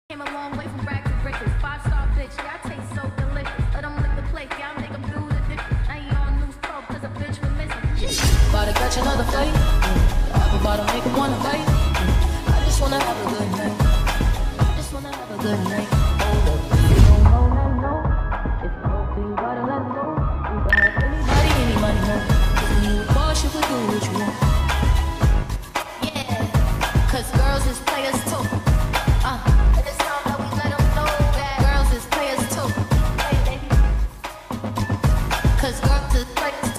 Came a long way from rags to riches. 5-star bitch, yeah, I taste so delicious. Let them lick the plate, yeah, I make them do the dishes. Now you on loose talk, cause a bitch was missing. About to catch another fight. I'm about to make him wanna bite. I just wanna have a good night. I just wanna have a good night. Hold up. If you don't know, then know. If you don't, then you gotta let go. You can have anybody, any money, no. Cause when you a boss, you can do what you want. Yeah, cause girls is players too. And it's time that we let them know that girls is players too. Hey, baby. Cause girls is players too.